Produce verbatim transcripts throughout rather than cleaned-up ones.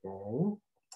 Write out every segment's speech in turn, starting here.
Okay.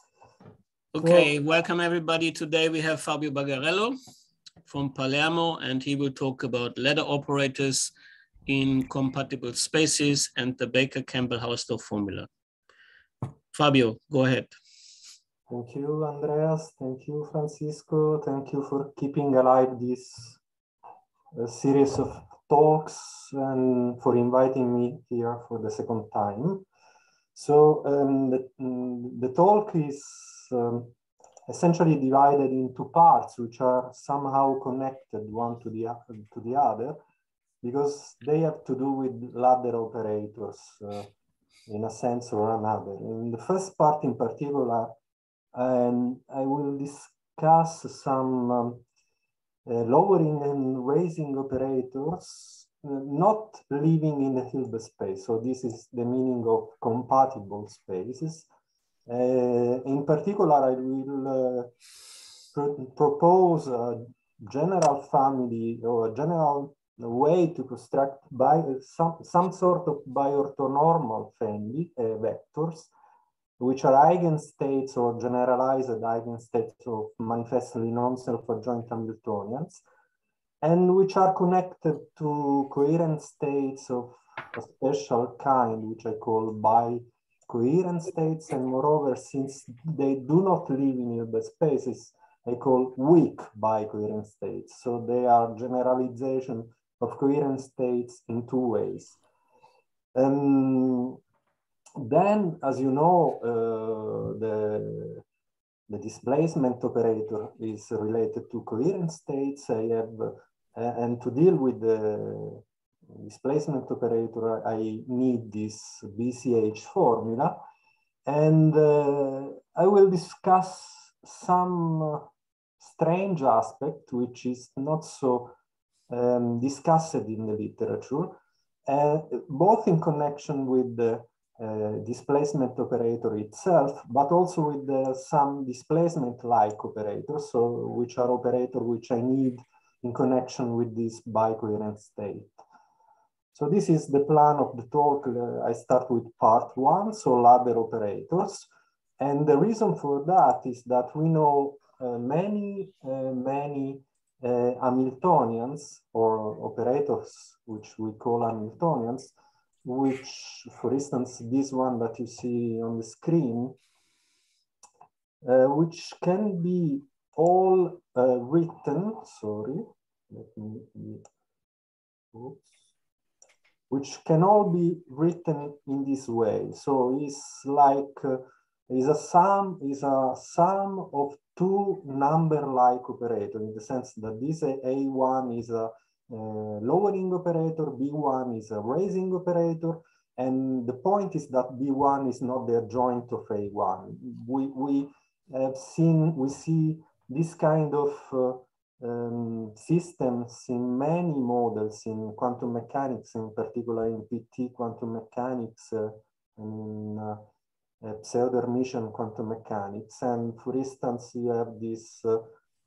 Okay, So, welcome everybody. Today we have Fabio Bagarello from Palermo, and he will talk about ladder operators in compatible spaces and the Baker-Campbell-Hausdorff formula. Fabio, go ahead. thank you, Andreas. Thank you, Francisco. Thank you for keeping alive this uh, series of talks and for inviting me here for the second time. So um, the, the talk is um, essentially divided into parts which are somehow connected one to the, to the other, because they have to do with ladder operators uh, in a sense or another. In the first part in particular, um, I will discuss some um, uh, lowering and raising operators uh, not living in the Hilbert space. So this is the meaning of compatible spaces. Uh, in particular, I will uh, pr propose a general family or a general way to construct by some, some sort of biorthonormal family uh, vectors, which are eigenstates or generalized eigenstates of manifestly non-self-adjoint Hamiltonians, and which are connected to coherent states of a special kind, which I call bi-coherent states, and moreover, since they do not live in Hilbert spaces, I call weak bicoherent states. So they are generalization of coherent states in two ways. Um, then, as you know, uh, the, the displacement operator is related to coherent states. I have, uh, and to deal with the displacement operator, I need this B C H formula. And uh, I will discuss some strange aspect, which is not so um, discussed in the literature, uh, both in connection with the uh, displacement operator itself, but also with the, some displacement-like operators, so which are operators which I need in connection with this bicoherent state. So this is the plan of the talk. Uh, I start with part one, so ladder operators. And the reason for that is that we know uh, many, uh, many uh, Hamiltonians or operators, which we call Hamiltonians, which, for instance, this one that you see on the screen, uh, which can be all uh, written, sorry, let me, oops. which can all be written in this way. So it's like, uh, is a sum, is a sum of two number-like operator, in the sense that this A one is a uh, lowering operator, B one is a raising operator, and the point is that B one is not the adjoint of A one. We, we have seen, we see this kind of uh, Um, systems in many models in quantum mechanics, in particular in P T quantum mechanics, uh, in uh, uh, pseudo-Hermitian quantum mechanics. And for instance, you have this uh,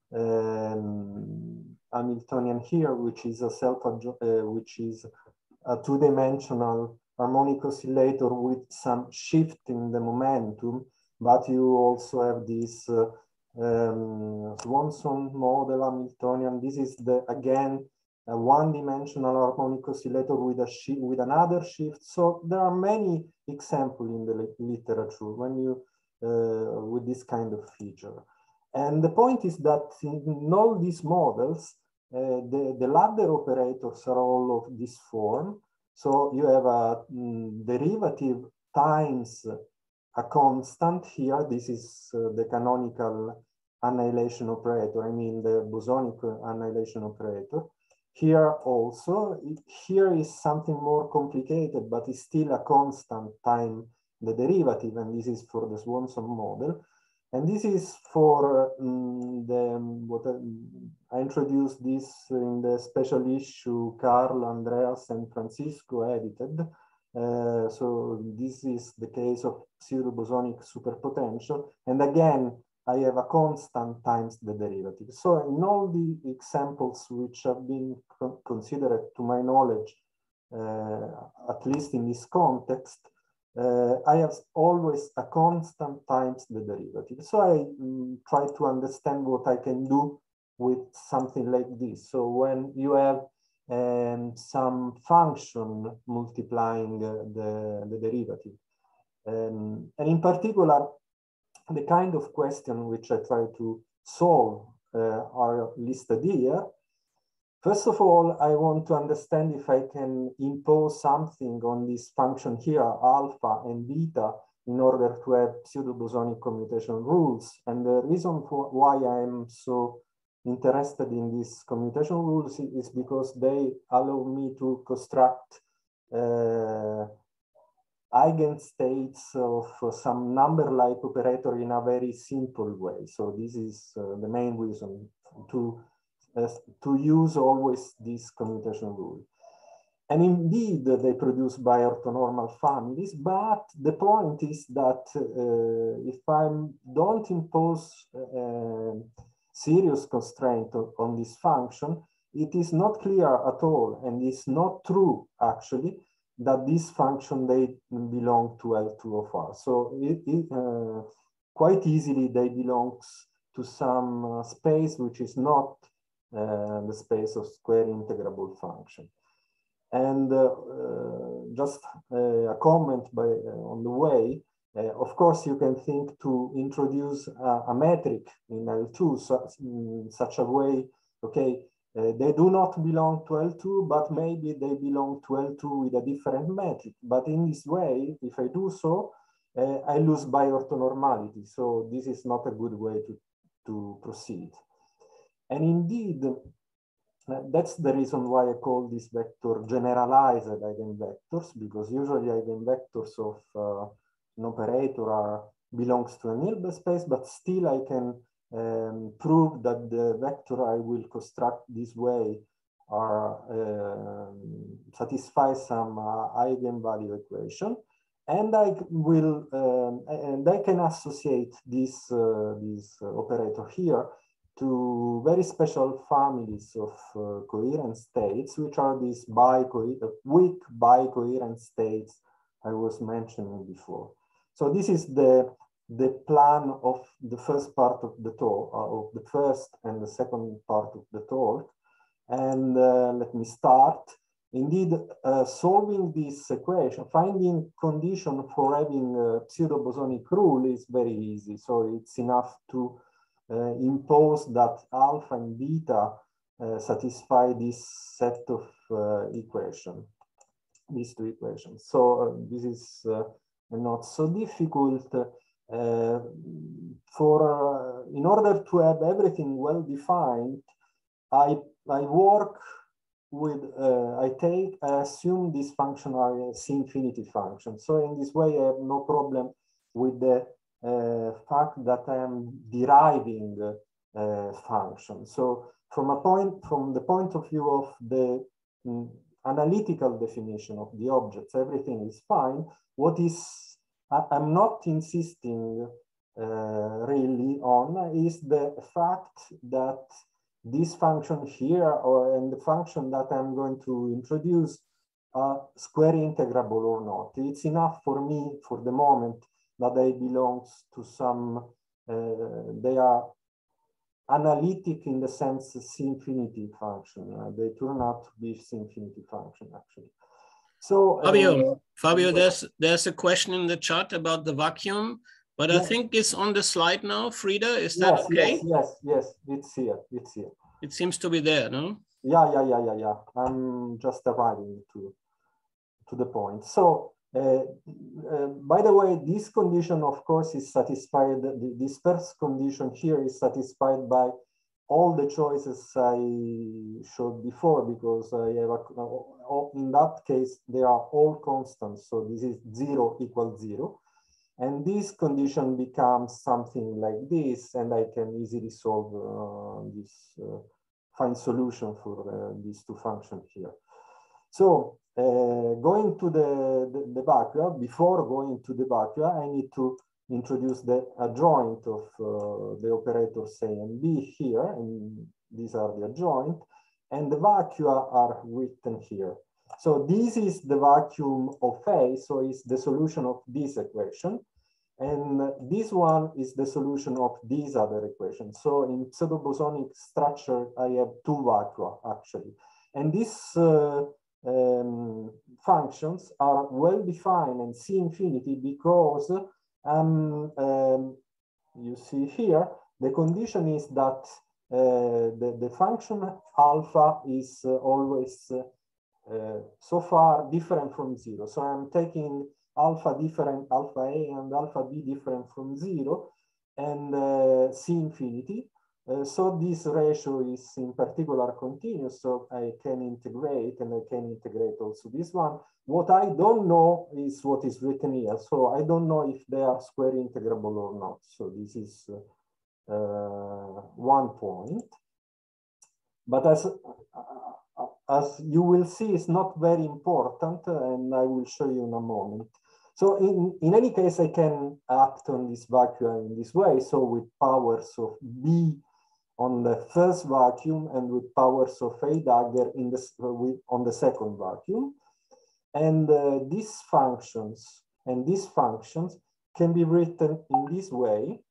um, Hamiltonian here, which is a self, uh, which is a two-dimensional harmonic oscillator with some shift in the momentum, but you also have this uh, um, Swanson model Hamiltonian. This is the again a one-dimensional harmonic oscillator with a shift, with another shift. So there are many examples in the literature when you uh, with this kind of feature. And the point is that in all these models, uh, the, the ladder operators are all of this form. So you have a mm, derivative times a constant here. This is uh, the canonical annihilation operator, I mean the bosonic annihilation operator. Here also, it, here is something more complicated, but it's still a constant time the derivative, and this is for the Swanson model. And this is for um, the, what I, I introduced this in the special issue Carl, Andreas, and Francisco edited. Uh, so this is the case of pseudo-bosonic superpotential. And again, I have a constant times the derivative. So in all the examples which have been co considered, to my knowledge, uh, at least in this context, uh, I have always a constant times the derivative. So I um, try to understand what I can do with something like this. So when you have um, some function multiplying uh, the, the derivative, um, and in particular, the kind of question which I try to solve uh, are listed here. First of all, I want to understand if I can impose something on this function here, alpha and beta, in order to have pseudo-bosonic commutation rules. And the reason for why I'm so interested in these commutation rules is because they allow me to construct uh, eigenstates of uh, some number-like operator in a very simple way. So this is uh, the main reason to Uh, to use always this commutation rule. And indeed, they produce bi-orthonormal families, but the point is that uh, if I don't impose uh, serious constraint on, on this function, it is not clear at all, and it's not true, actually, that this function, they belong to L two of R. So it, it, uh, quite easily, they belong to some uh, space which is not Uh, the space of square integrable function. And uh, uh, just uh, a comment by, uh, on the way, uh, of course, you can think to introduce a, a metric in L two so, in such a way, okay, uh, they do not belong to L two, but maybe they belong to L two with a different metric. But in this way, if I do so, uh, I lose bi-orthonormality. So this is not a good way to, to proceed. And indeed, uh, that's the reason why I call this vector generalized eigenvectors, because usually eigenvectors of uh, an operator are, belongs to an Hilbert space, but still I can um, prove that the vector I will construct this way are uh, satisfy some uh, eigenvalue equation. And I will, um, and I can associate this, uh, this uh, operator here to very special families of uh, coherent states, which are these bico weak bicoherent states I was mentioning before. So this is the, the plan of the first part of the talk, uh, of the first and the second part of the talk. And uh, let me start. Indeed, uh, solving this equation, finding condition for having a pseudo-bosonic rule is very easy. So it's enough to Uh, impose that alpha and beta uh, satisfy this set of uh, equations, these two equations. So uh, this is uh, not so difficult. Uh, for uh, in order to have everything well defined, I I work with uh, I take I assume this function are a C-infinity function. So in this way, I have no problem with the Uh, fact that I am deriving uh, function. So from a point, from the point of view of the um, analytical definition of the objects, everything is fine. What is, I, I'm not insisting uh, really on is the fact that this function here, or and the function that I'm going to introduce, are square integrable or not. It's enough for me for the moment that they belong to some, uh, they are analytic in the sense C-infinity function. Uh, they turn out to be C-infinity function, actually. So, Fabio, uh, Fabio, there's, there's a question in the chat about the vacuum, but yes. I think it's on the slide now, Frida, is that yes, okay? Yes, yes, yes, it's here, it's here. It seems to be there, no? Yeah, yeah, yeah, yeah, yeah. I'm just arriving to, to the point. So, Uh, uh, by the way, this condition, of course, is satisfied. The, this first condition here is satisfied by all the choices I showed before, because I have a, in that case, they are all constants. So this is zero equals zero. And this condition becomes something like this, and I can easily solve uh, this, uh, find solution for uh, these two functions here. So uh, going to the, the, the vacua, before going to the vacua, I need to introduce the adjoint of uh, the operators A and B here, and these are the adjoint, and the vacua are written here. So this is the vacuum of A, so it's the solution of this equation. And this one is the solution of this other equation. So in pseudobosonic structure, I have two vacua actually. And these uh, um, functions are well defined and C infinity because um, um, you see here, the condition is that uh, the, the function alpha is uh, always uh, uh, so far different from zero. So I'm taking alpha different, alpha A and alpha B different from zero and uh, C infinity. Uh, so this ratio is in particular continuous, so I can integrate and I can integrate also this one. What I don't know is what is written here. So I don't know if they are square integrable or not. So this is uh, uh, one point. But as, uh, as you will see, it's not very important, and I will show you in a moment. So in, in any case, I can act on this vacuum in this way. So with powers of B on the first vacuum and with powers of A dagger in the, uh, with, on the second vacuum. And uh, these functions and these functions can be written in this way,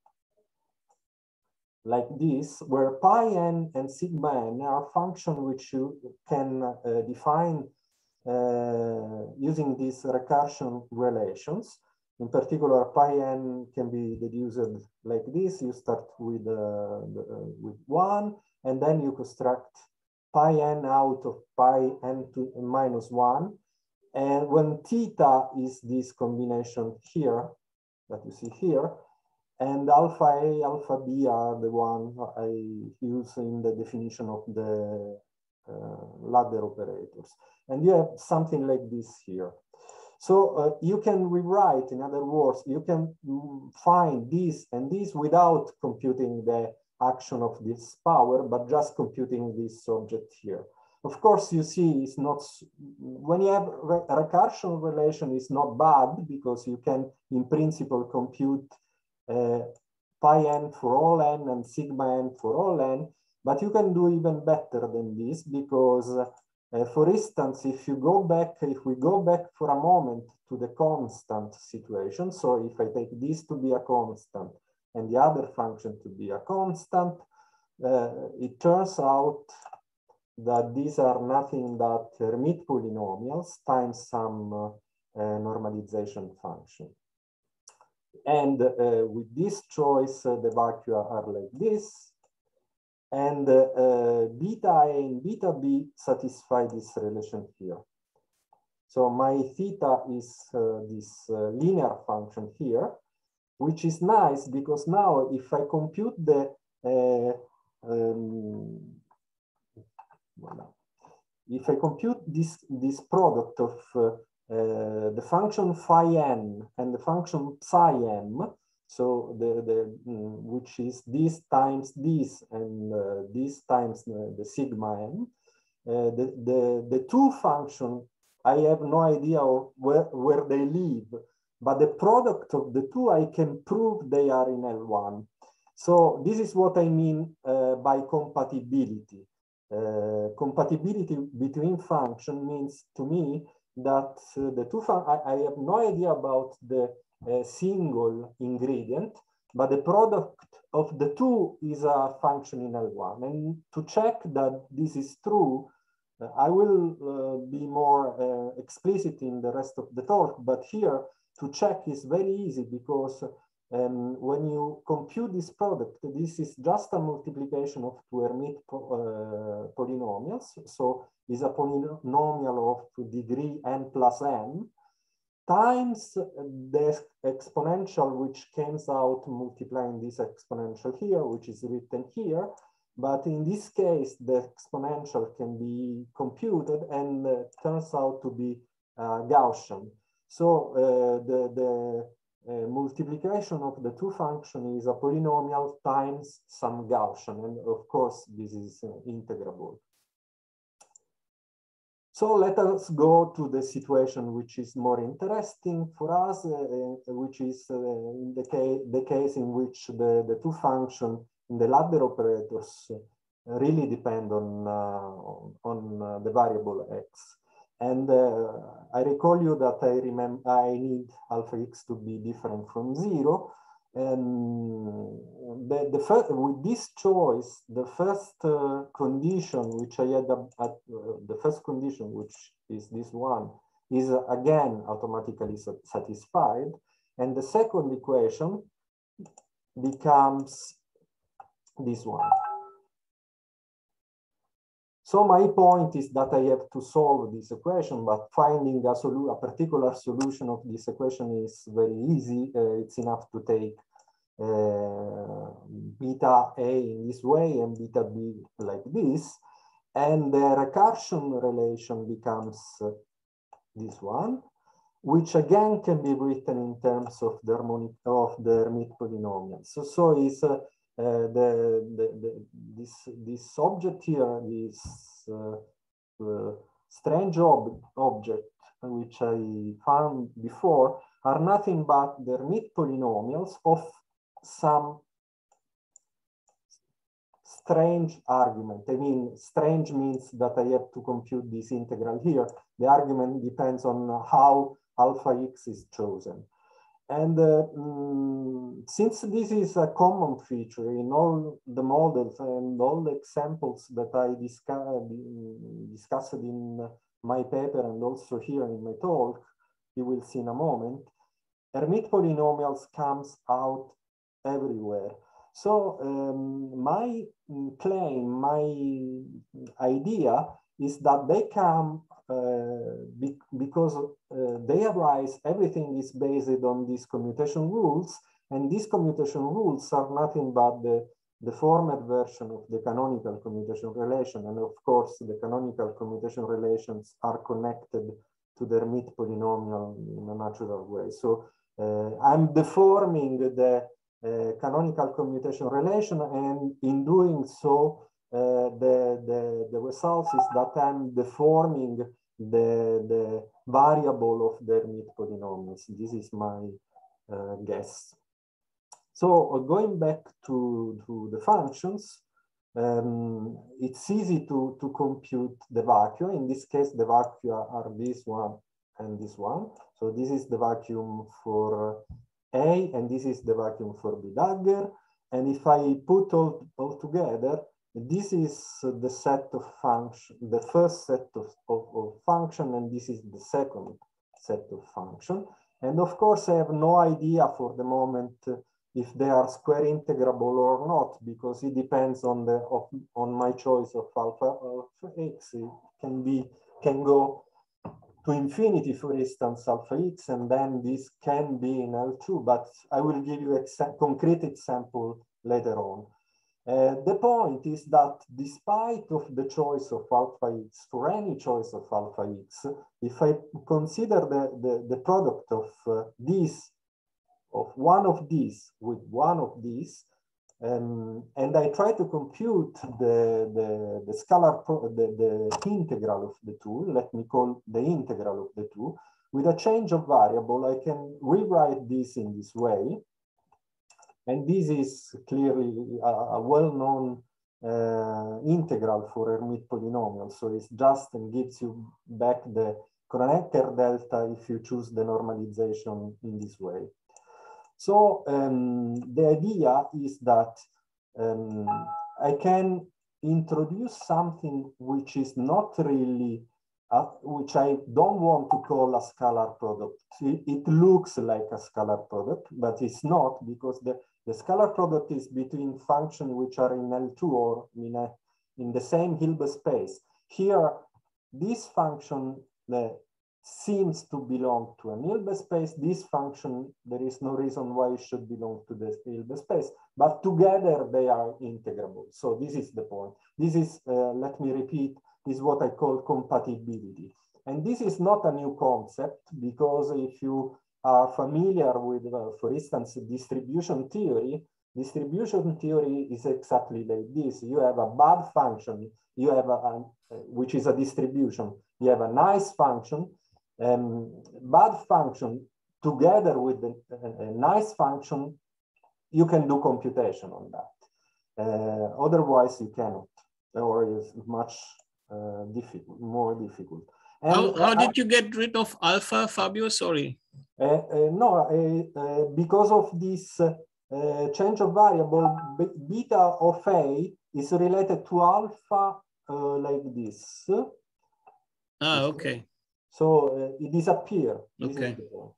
like this, where pi n and sigma n are functions which you can uh, define uh, using these recursion relations. In particular, pi n can be deduced like this. You start with, uh, the, uh, with one, and then you construct pi n out of pi n to minus one. And when theta is this combination here, that you see here, and alpha A, alpha B are the one I use in the definition of the uh, ladder operators. And you have something like this here. So uh, you can rewrite, in other words, you can find this and this without computing the action of this power, but just computing this object here. Of course, you see, it's not, when you have re recursion relation, it's not bad because you can, in principle, compute uh, pi n for all n and sigma n for all n, but you can do even better than this because, uh, for instance, if you go back, if we go back for a moment to the constant situation, so if I take this to be a constant and the other function to be a constant, uh, it turns out that these are nothing but Hermite polynomials times some uh, uh, normalization function. And uh, with this choice, uh, the vacua are like this. And uh, uh, beta A and beta B satisfy this relation here. So my theta is uh, this uh, linear function here, which is nice because now if I compute the uh, um, if I compute this, this product of uh, uh, the function phi n and the function psi m, so the, the mm, which is this times this and uh, this times the, the sigma m, uh, the, the, the two functions, I have no idea of where, where they live, but the product of the two, I can prove they are in L one. So this is what I mean uh, by compatibility. Uh, compatibility between function means to me that uh, the two fun I, I have no idea about the uh, single ingredient, but the product of the two is a function in L one. And to check that this is true, uh, I will uh, be more uh, explicit in the rest of the talk, but here to check is very easy because Um, when you compute this product, this is just a multiplication of two Hermite po uh, polynomials. So it's a polynomial of degree n plus n times the exponential which comes out multiplying this exponential here, which is written here. But in this case, the exponential can be computed and uh, turns out to be uh, Gaussian. So uh, the, the Uh, multiplication of the two functions is a polynomial times some Gaussian, and of course this is uh, integrable. So let us go to the situation which is more interesting for us, uh, which is uh, in the, ca the case in which the, the two functions in the ladder operators really depend on, uh, on uh, the variable x. And uh, I recall you that I remember I need alpha x to be different from zero. And the, the first, with this choice, the first uh, condition which I had at uh, the first condition, which is this one, is uh, again automatically satisfied. And the second equation becomes this one. So my point is that I have to solve this equation, but finding a, solu a particular solution of this equation is very easy. Uh, it's enough to take uh, beta A in this way and beta B like this. And the recursion relation becomes uh, this one, which again can be written in terms of the harmonic of the Hermite polynomials. So, so is uh, uh, the, the, the this this object here, this uh, uh, strange ob object which I found before, are nothing but the Hermite polynomials of some strange argument. I mean, strange means that I have to compute this integral here. The argument depends on how alpha x is chosen. And uh, mm, since this is a common feature in all the models and all the examples that I discuss, discussed in my paper and also here in my talk, you will see in a moment, Hermite polynomials comes out everywhere. So um, my claim, my idea is that they come uh, be because uh, they arise, everything is based on these commutation rules, and these commutation rules are nothing but the, the format version of the canonical commutation relation, and of course the canonical commutation relations are connected to the Hermite polynomial in a natural way. So uh, I'm deforming the uh, canonical commutation relation, and in doing so, Uh, the, the, the result is that I'm deforming the, the variable of the Hermite polynomials. This is my uh, guess. So uh, going back to, to the functions, um, it's easy to, to compute the vacua. In this case, the vacua are this one and this one. So this is the vacuum for A, and this is the vacuum for B dagger. And if I put all, all together, this is the set of function, the first set of, of, of function, and this is the second set of function. And of course, I have no idea for the moment if they are square integrable or not, because it depends on the of, on my choice of alpha of x. It can be can go to infinity, for instance, alpha x, and then this can be in L two. But I will give you a concrete example later on. Uh, the point is that despite of the choice of alpha x, for any choice of alpha x, if I consider the, the, the product of uh, these, of one of these with one of these, um, and I try to compute the, the, the scalar, pro the, the integral of the two, let me call the integral of the two, with a change of variable, I can rewrite this in this way. And this is clearly a, a well-known uh, integral for Hermite polynomials. So it's just and gives you back the Kronecker delta if you choose the normalization in this way. So um, the idea is that um, I can introduce something which is not really, uh, which I don't want to call a scalar product. It, it looks like a scalar product, but it's not, because the The scalar product is between functions which are in L two or in, a, in the same Hilbert space. Here, this function uh, seems to belong to an Hilbert space. This function, there is no reason why it should belong to the Hilbert space, but together they are integrable. So this is the point. This is, uh, let me repeat, is what I call compatibility. And this is not a new concept, because if you are familiar with, uh, for instance, distribution theory, distribution theory is exactly like this. You have a bad function, you have a, a which is a distribution. You have a nice function, um, bad function together with a, a, a nice function, you can do computation on that. Uh, otherwise, you cannot, or it's much uh, difficult, more difficult. And how, how uh, did you get rid of alpha, Fabio? Sorry. Uh, uh, no, uh, uh, because of this uh, uh, change of variable, beta of A is related to alpha uh, like this. Ah, okay. So uh, it disappears. Okay.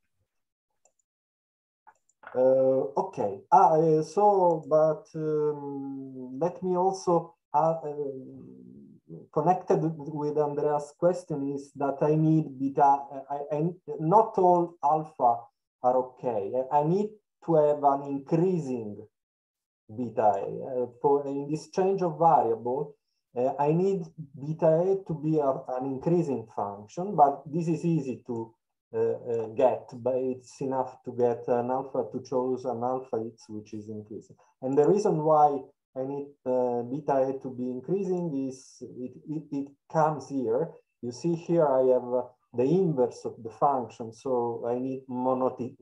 Uh, okay. Ah, uh, so, but um, let me also uh, uh, connected with Andrea's question is that I need beta. I, I not all alpha are okay. I need to have an increasing beta A. Uh, for in this change of variable, uh, I need beta A to be a, an increasing function, but this is easy to uh, uh, get, but it's enough to get an alpha to choose an alpha x which is increasing. And the reason why I need uh, beta A to be increasing is it, it, it comes here. You see here I have uh, the inverse of the function, so I need monotonicity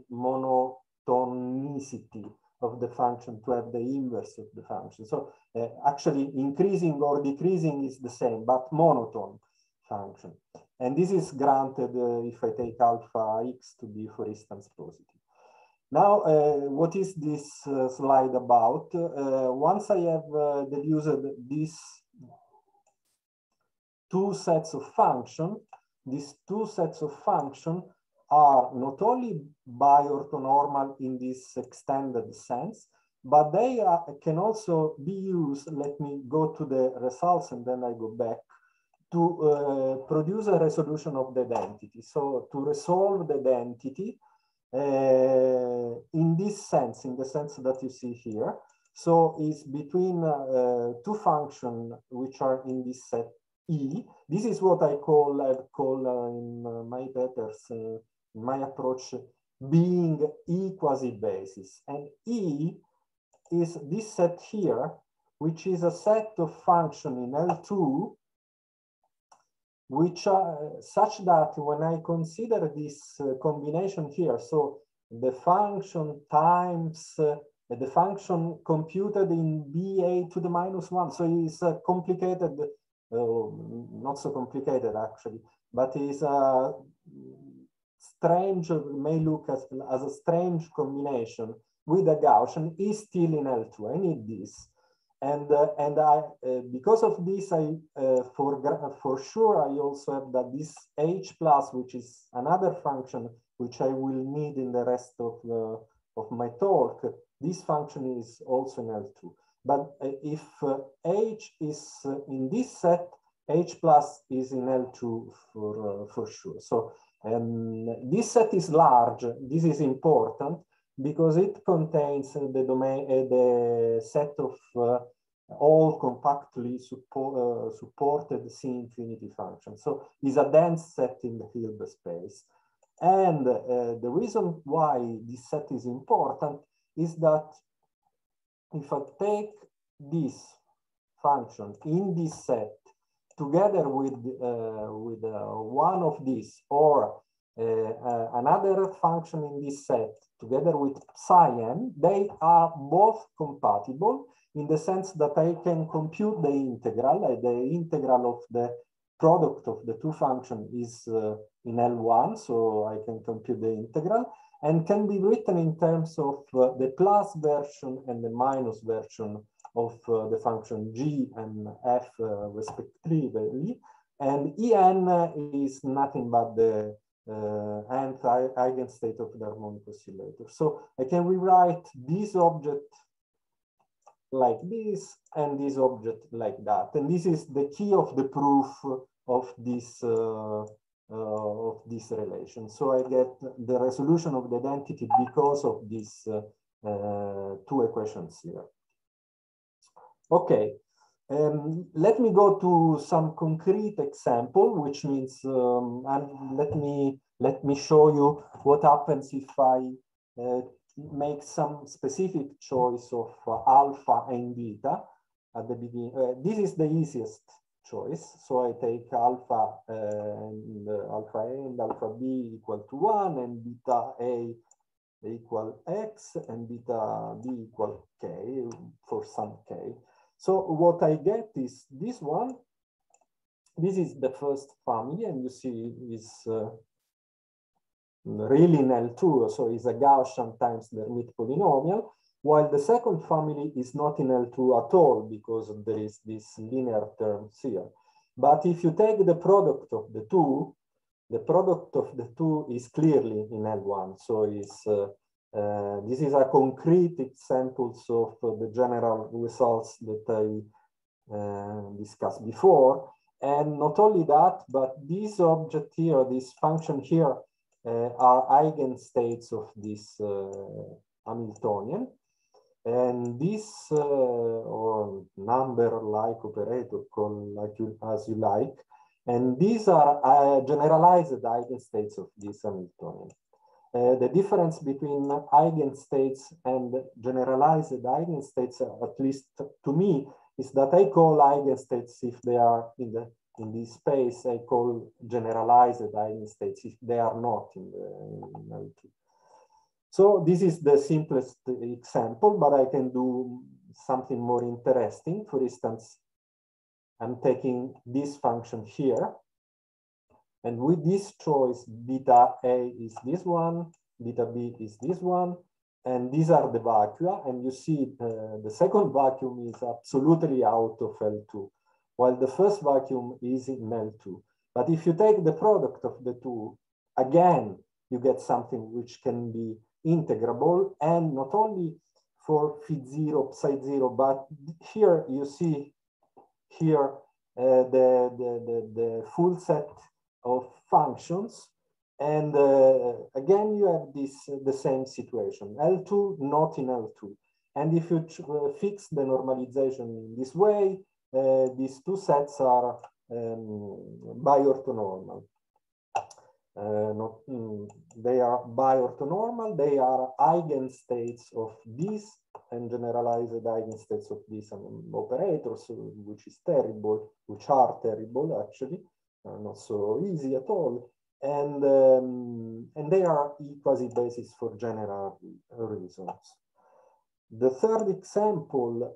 of the function to have the inverse of the function. So uh, actually increasing or decreasing is the same, but monotone function. And this is granted uh, if I take alpha x to be, for instance, positive. Now, uh, what is this uh, slide about? Uh, once I have uh, deduced these two sets of function, these two sets of function are not only bi-orthonormal in this extended sense, but they are, can also be used. Let me go to the results and then I go back to uh, produce a resolution of the identity. So to resolve the identity uh, in this sense, in the sense that you see here. So it's between uh, two functions which are in this set E. This is what I call, I call uh, in uh, my papers, uh, in my approach, being E quasi-basis. And E is this set here, which is a set of function in L two, which are such that when I consider this uh, combination here, so the function times uh, the function computed in B A to the minus one, so it's uh, complicated, uh, not so complicated actually, but it's a strange, may look as, as a strange combination with a Gaussian, is still in L two. I need this. And, uh, and I, uh, because of this, I, uh, for, for sure, I also have that this H plus, which is another function, which I will need in the rest of, uh, of my talk, this function is also in L two. But uh, if uh, H is uh, in this set, H plus is in L two for, uh, for sure. So um, this set is large. This is important, because it contains the domain, uh, the set of uh, all compactly support, uh, supported C infinity functions. So it's a dense set in the Hilbert space. And uh, the reason why this set is important is that if I take this function in this set together with, uh, with uh, one of these, or uh, uh, another function in this set together with psi n, they are both compatible in the sense that I can compute the integral. Uh, the integral of the product of the two functions is uh, in L one, so I can compute the integral, and can be written in terms of uh, the plus version and the minus version of uh, the function g and f uh, respectively. And En is nothing but the uh, nth eigenstate of the harmonic oscillator. So I can rewrite this object like this and this object like that. And this is the key of the proof of this uh, uh, of this relation. So I get the resolution of the identity because of these uh, uh, two equations here. Okay, um, let me go to some concrete example, which means, um, and let me let me show you what happens if I uh, make some specific choice of uh, alpha and beta at the beginning. Uh, this is the easiest choice. So I take alpha uh, and uh, alpha A and alpha B equal to one, and beta A equal X, and beta B equal K for some K. So what I get is this one, this is the first family, and you see is uh, really in L two, so it's a Gaussian times the Hermite polynomial, while the second family is not in L two at all because there is this linear terms here. But if you take the product of the two, the product of the two is clearly in L one. So it's, uh, uh, this is a concrete examples of uh, the general results that I uh, discussed before. And not only that, but this object here, this function here, uh, are eigenstates of this uh, Hamiltonian. And this uh, or number-like operator, call like you, as you like, and these are uh, generalized eigenstates of this Hamiltonian. Uh, the difference between eigenstates and generalized eigenstates, uh, at least to me, is that I call eigenstates if they are in the in this space. I call generalized eigenstates if they are not in the in L two. So this is the simplest example, but I can do something more interesting. For instance, I'm taking this function here, and with this choice, beta A is this one, beta B is this one, and these are the vacua, and you see uh, the second vacuum is absolutely out of L two, while the first vacuum is in L two. But if you take the product of the two, again, you get something which can be integrable, and not only for phi zero, psi zero, but here you see here uh, the, the, the, the full set of functions. And uh, again, you have this uh, the same situation, L two not in L two. And if you uh, fix the normalization in this way, uh, these two sets are um, bi-orthonormal. Uh, not, mm, they are bi-orthonormal, they are eigenstates of these and generalized eigenstates of these um, operators, which is terrible, which are terrible actually, uh, not so easy at all. And, um, and they are quasi-basis for general reasons. The third example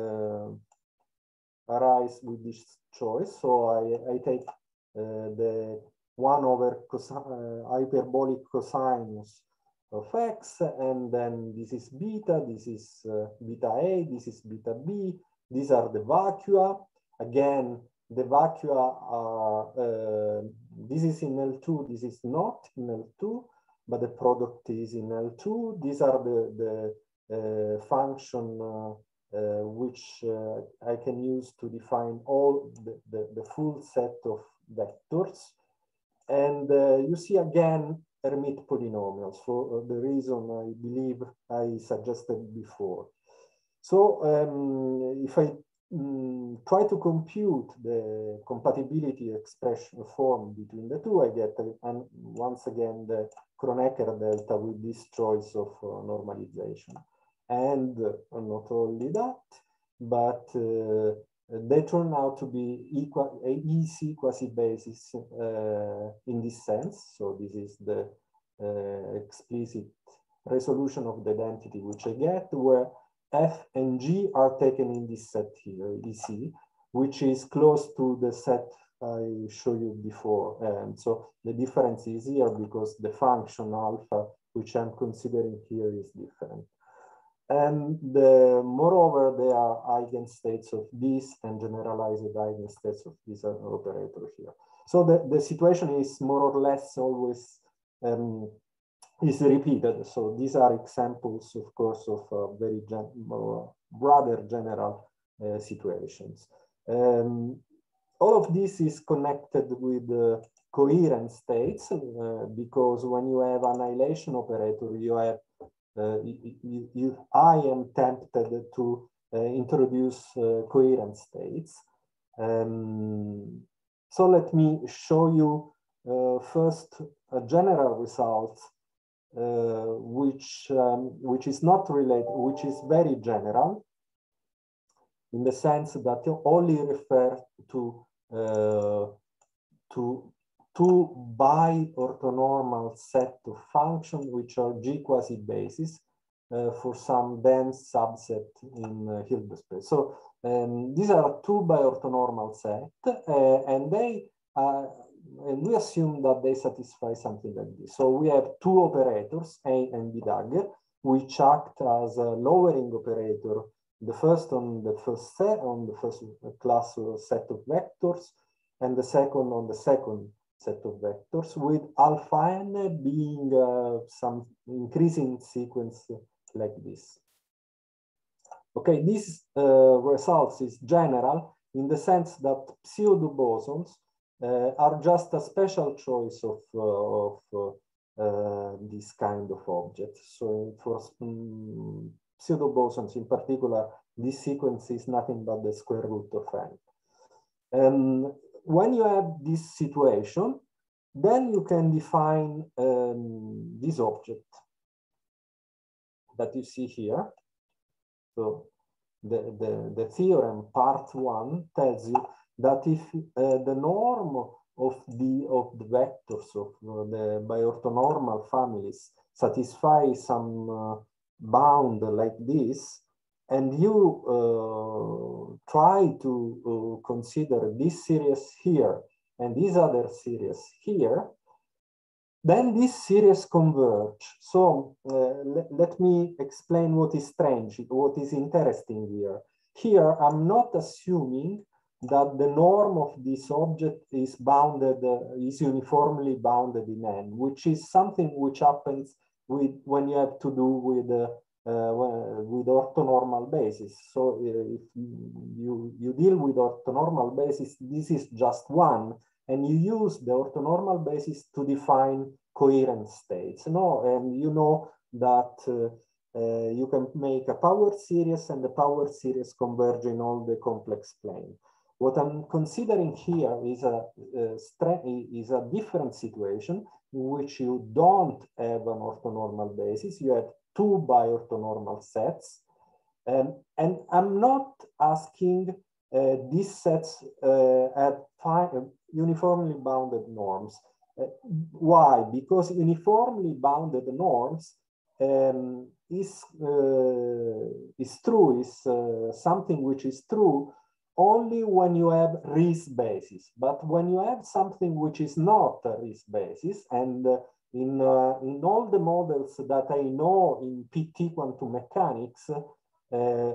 uh, arises with this choice. So I, I take uh, the one over uh, hyperbolic cosinus of x, and then this is beta, this is uh, beta A, this is beta B, these are the vacua. Again, the vacua are, uh, this is in L two, this is not in L two, but the product is in L two. These are the, the uh, function uh, uh, which uh, I can use to define all the, the, the full set of vectors. And uh, you see again Hermite polynomials for uh, the reason I believe I suggested before. So um, if I um, try to compute the compatibility expression form between the two, I get uh, and once again the Kronecker delta with this choice of uh, normalization. And uh, not only that, but uh, they turn out to be equal, easy quasi-basis uh, in this sense. So this is the uh, explicit resolution of the identity which I get, where F and G are taken in this set here, E C, which is close to the set I showed you before. And so the difference is here because the function alpha, which I'm considering here, is different. And the, moreover, there are eigenstates of this and generalized eigenstates of this operator here. So the, the situation is more or less always um, is repeated. So these are examples, of course, of uh, very gen more rather general uh, situations. Um, all of this is connected with uh, coherent states uh, because when you have annihilation operator, you have Uh, you, you, I am tempted to uh, introduce uh, coherent states. Um, so let me show you uh, first a general result, uh, which um, which is not related, which is very general, in the sense that you only refer to uh, to two bi-orthonormal set of functions which are G quasi-basis. uh, for some dense subset in uh, Hilbert space. So um, these are two bi-orthonormal set, uh, and they uh, and we assume that they satisfy something like this. So we have two operators, A and B dagger, which act as a lowering operator, the first on the first set, on the first class set of vectors, and the second on the second set of vectors, with alpha n being uh, some increasing sequence like this. Okay, this uh, results is general in the sense that pseudo bosons uh, are just a special choice of, uh, of uh, uh, this kind of object. So for um, pseudo bosons in particular, this sequence is nothing but the square root of n. Um, when you have this situation, then you can define um, this object that you see here. So the, the, the theorem part one tells you that if uh, the norm of the of the vectors of uh, the bi-orthonormal families satisfy some uh, bound like this, and you uh, try to uh, consider this series here and this other series here, then this series converge. So uh, le let me explain what is strange, what is interesting here. Here, I'm not assuming that the norm of this object is bounded, uh, is uniformly bounded in N, which is something which happens with when you have to do with uh, uh, with orthonormal basis. So uh, if you you deal with orthonormal basis, this is just one. And you use the orthonormal basis to define coherent states. No, and you know that uh, uh, you can make a power series, and the power series converge in all the complex plane. What I'm considering here is a, a is a different situation in which you don't have an orthonormal basis. You have two bi-orthonormal sets, um, and I'm not asking uh, these sets uh, at fine, uniformly bounded norms. Uh, why? Because uniformly bounded norms um, is, uh, is true, is uh, something which is true only when you have Riesz basis. But when you have something which is not a Riesz basis, and uh, in, uh, in all the models that I know in P T quantum mechanics, uh,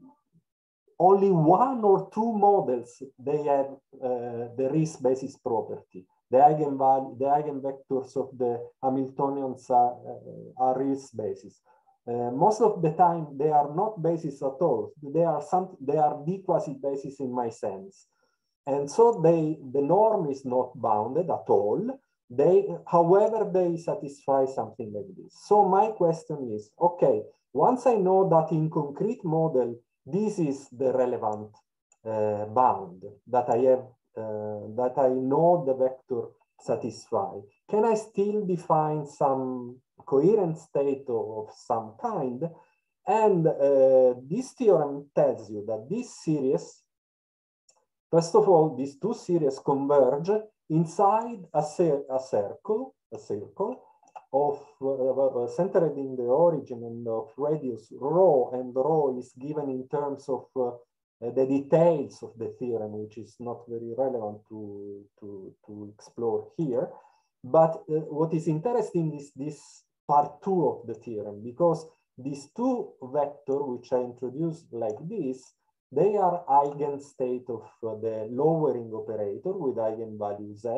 only one or two models, they have uh, the Riesz basis property. The eigenvalue, the eigenvectors of the Hamiltonians are, uh, are Riesz basis. Uh, most of the time, they are not basis at all. They are some, they are D quasi basis in my sense. And so they, the norm is not bounded at all. They, however, they satisfy something like this. So my question is, okay, once I know that in concrete model, this is the relevant uh, bound that I have, uh, that I know the vector satisfy. Can I still define some coherent state of some kind? And uh, this theorem tells you that this series, first of all, these two series converge inside a, a circle, a circle of uh, centered in the origin and of radius rho, and rho is given in terms of uh, the details of the theorem, which is not very relevant to, to, to explore here. But uh, what is interesting is this part two of the theorem, because these two vectors, which I introduced like this, they are eigenstate of uh, the lowering operator with eigenvalue z.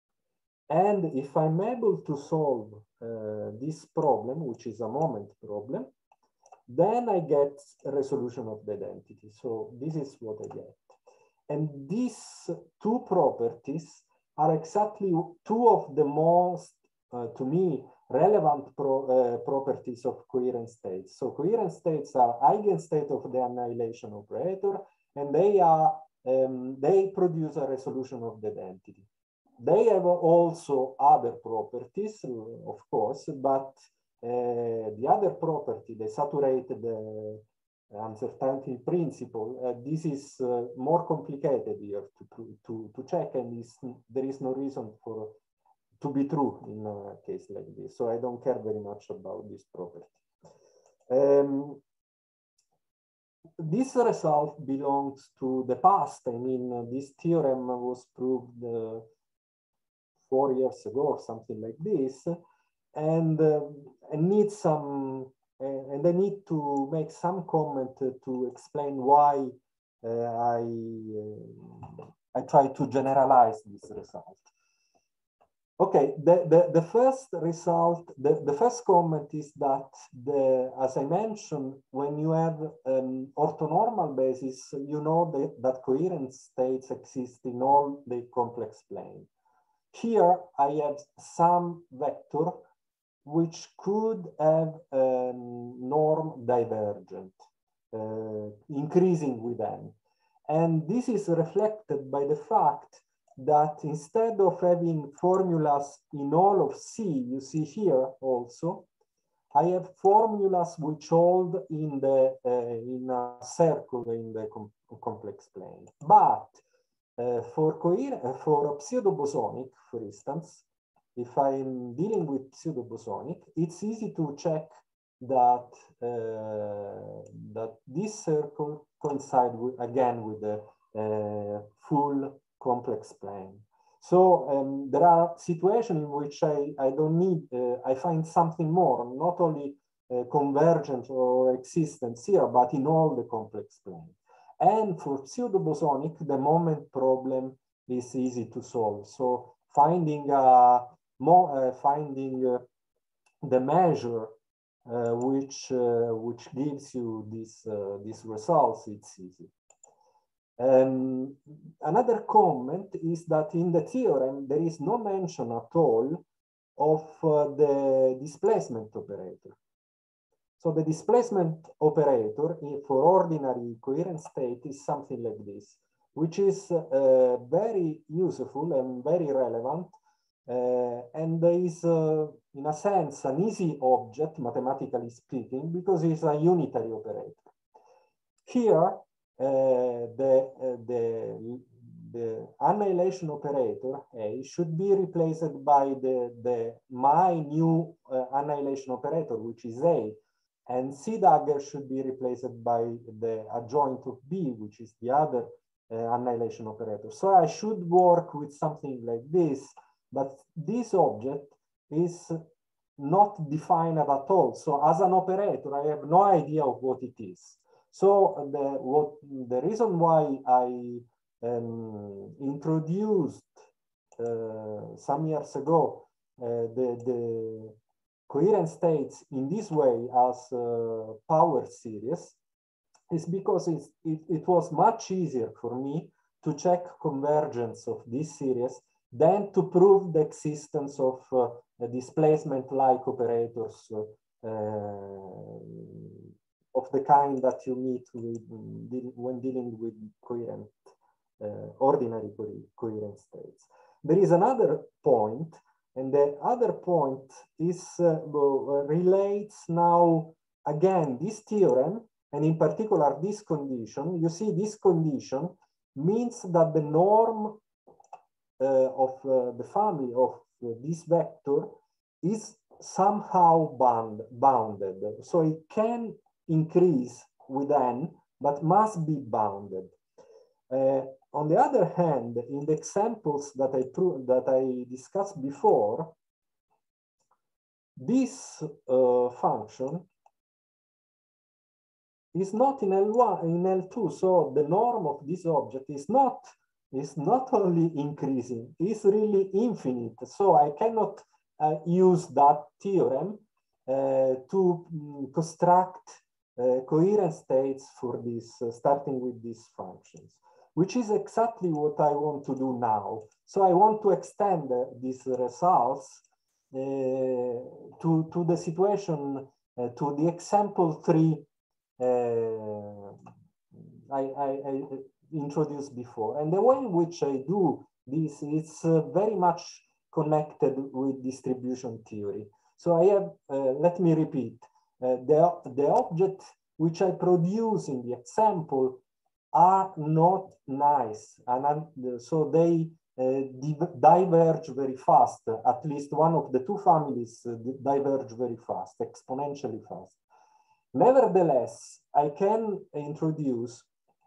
And if I'm able to solve uh, this problem, which is a moment problem, then I get a resolution of the identity. So this is what I get. And these two properties are exactly two of the most, uh, to me, relevant pro, uh, properties of coherent states. So coherent states are eigenstate of the annihilation operator, and they are um, they produce a resolution of the identity. They have also other properties, of course, but uh, the other property, the saturated uh, uncertainty principle, uh, this is uh, more complicated here to, to, to check, and is, there is no reason for to be true in a case like this. So I don't care very much about this property. Um, this result belongs to the past. I mean, uh, this theorem was proved uh, four years ago or something like this, and uh, I need some, uh, and I need to make some comment uh, to explain why uh, I uh, I try to generalize this result. Okay, the, the, the first result, the, the first comment is that, the, as I mentioned, when you have um, orthonormal basis, you know that, that coherent states exist in all the complex plane. Here, I have some vector which could have a norm divergent, uh, increasing with n. And this is reflected by the fact that instead of having formulas in all of C, you see here also, I have formulas which hold in the uh, in a circle in the com complex plane. But uh, for coherent for pseudobosonic, for instance, if I'm dealing with pseudobosonic, it's easy to check that uh, that this circle coincides with, again with the uh, full complex plane. So um, there are situations in which I, I don't need, uh, I find something more, not only uh, convergence or existence here, but in all the complex plane. And for pseudobosonic, the moment problem is easy to solve. So finding, uh, more, uh, finding uh, the measure uh, which, uh, which gives you this, uh, these results, it's easy. Um, another comment is that in the theorem, there is no mention at all of uh, the displacement operator. So the displacement operator for ordinary coherent state is something like this, which is uh, very useful and very relevant, uh, and is, uh, in a sense, an easy object, mathematically speaking, because it's a unitary operator. Here, Uh, the, uh, the, the annihilation operator A should be replaced by the, the my new uh, annihilation operator, which is A, and C dagger should be replaced by the adjoint of B, which is the other uh, annihilation operator. So I should work with something like this, but this object is not defined at all. So as an operator, I have no idea of what it is. So the, what, the reason why I um, introduced uh, some years ago uh, the, the coherent states in this way as uh, power series is because it's, it, it was much easier for me to check convergence of this series than to prove the existence of uh, displacement-like operators uh, of the kind that you meet with, when dealing with coherent, uh, ordinary co coherent states. There is another point, and the other point is uh, relates now, again, this theorem, and in particular this condition. You see, this condition means that the norm uh, of uh, the family of uh, this vector is somehow bound, bounded. So it can increase with n, but must be bounded. Uh, on the other hand, in the examples that I that I discussed before, this uh, function is not in L one, in L two. So the norm of this object is not is not only increasing; it's really infinite. So I cannot uh, use that theorem uh, to um, construct Uh, coherent states for this, uh, starting with these functions, which is exactly what I want to do now. So I want to extend uh, these results uh, to, to the situation, uh, to the example three uh, I, I, I introduced before. And the way in which I do this is uh, very much connected with distribution theory. So I have, uh, let me repeat, Uh, the, the objects which I produce in the example are not nice, and uh, so they uh, diverge very fast. At least one of the two families uh, diverge very fast, exponentially fast. Nevertheless, I can introduce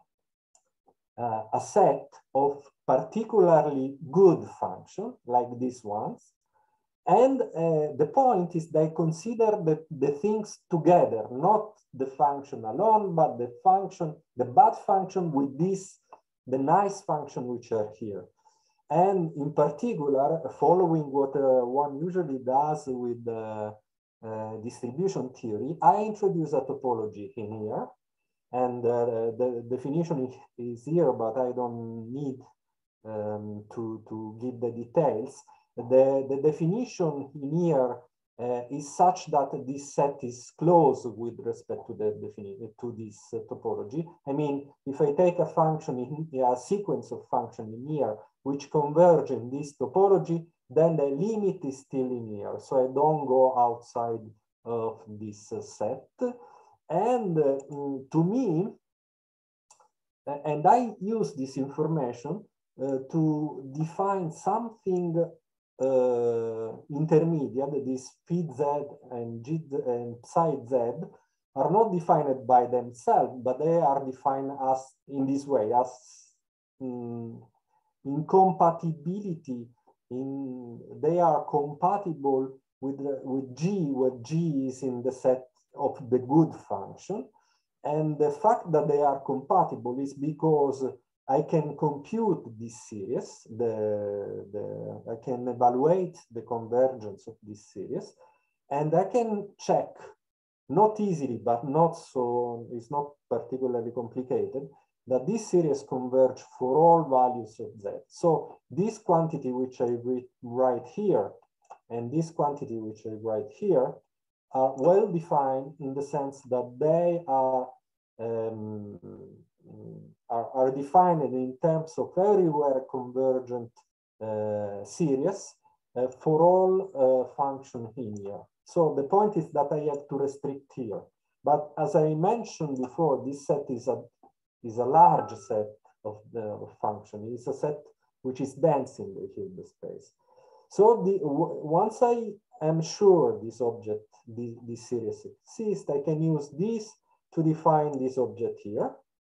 uh, a set of particularly good functions like these ones. And uh, the point is they consider the, the things together, not the function alone, but the function, the bad function with this, the nice function which are here. And in particular, following what uh, one usually does with uh, uh, distribution theory, I introduce a topology in here. And uh, the definition is here, but I don't need um, to, to give the details. The, the definition in here uh, is such that this set is closed with respect to the definition to this uh, topology. I mean, if I take a function in a sequence of functions in here which converge in this topology, then the limit is still in here. So I don't go outside of this uh, set. And uh, to me, and I use this information uh, to define something uh, intermediate. This phi z and g and psi z are not defined by themselves, but they are defined as in this way, as um, incompatibility. In they are compatible with with G, where G is in the set of the good function. And the fact that they are compatible is because I can compute this series, the, the, I can evaluate the convergence of this series, and I can check, not easily, but not so, it's not particularly complicated, that this series converge for all values of Z. So this quantity which I write here, and this quantity which I write here, are well defined in the sense that they are um, are, are defined in terms of everywhere convergent uh, series uh, for all uh, function in here. So the point is that I have to restrict here. But as I mentioned before, this set is a is a large set of the of function. It's a set which is dense in the Hilbert space. So the once I am sure this object, this, this series exists, I can use this to define this object here.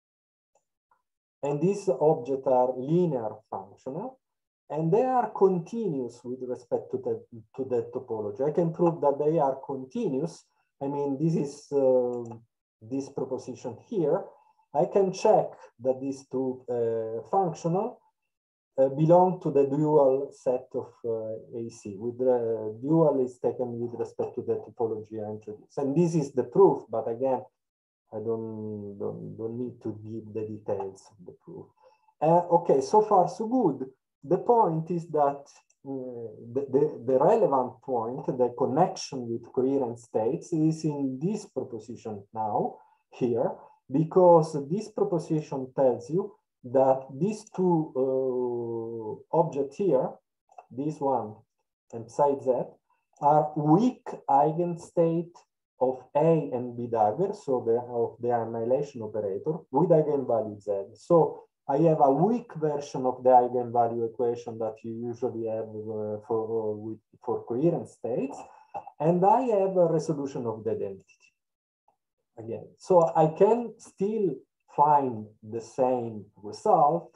And these objects are linear functional, and they are continuous with respect to the, to the topology. I can prove that they are continuous. I mean, this is uh, this proposition here. I can check that these two uh, functional uh, belong to the dual set of uh, A C. With the dual is taken with respect to the topology I introduced. And this is the proof, but again, I don't, don't, don't need to give the details of the proof. Uh, okay, so far so good. The point is that uh, the, the, the relevant point, the connection with coherent states, is in this proposition now, here, because this proposition tells you that these two uh, objects here, this one and psi z, are weak eigenstate of A and B dagger, so the, of the annihilation operator, with eigenvalue z. So I have a weak version of the eigenvalue equation that you usually have uh, for, uh, with, for coherent states, and I have a resolution of the identity. Again, so I can still find the same result,